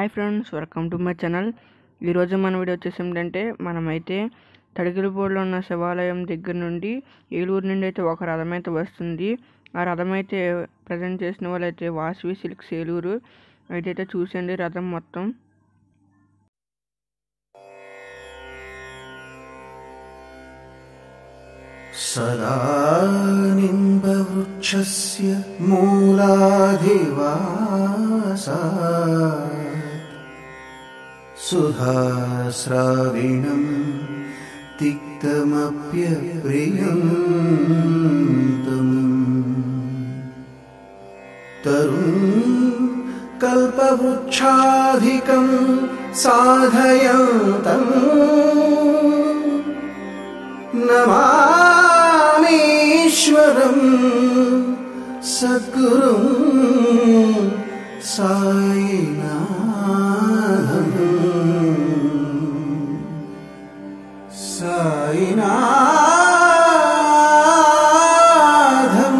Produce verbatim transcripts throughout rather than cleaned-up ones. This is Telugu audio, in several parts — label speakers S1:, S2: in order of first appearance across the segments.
S1: Hi friends, welcome to my channel. ఈరోజు మన వీడియో వచ్చేసి ఏంటంటే మనమైతే తడికిలపూడిలో ఉన్న శివాలయం దగ్గర నుండి ఏలూరు నుండి అయితే ఒక రథం అయితే వస్తుంది. ఆ రథం అయితే ప్రజెంట్ చేసిన వాళ్ళు అయితే వాసవి సిల్క్స్ ఏలూరు. అయితే చూసండి రథం మొత్తం.
S2: సదా నింబవృక్షస్య మూలాధివాసాత్ సుధాస్రావిణం తిక్తమప్యప్రియంతం తరుణ్ కల్పవృక్షాధికం సాధయంతం నమామీశ్వరం సద్గురుం సాయినాథం సాయినాథం.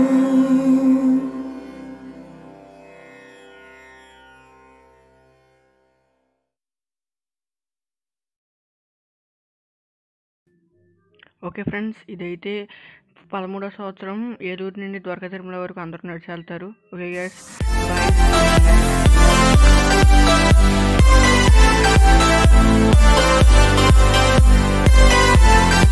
S1: ఓకే ఫ్రెండ్స్, ఇదైతే పదమూడవ సంవత్సరం ఏలూరు నుండి ద్వారకా తిరుమల వరకు అందరూ నడిచి వెళ్తారు. Okay guys, bye.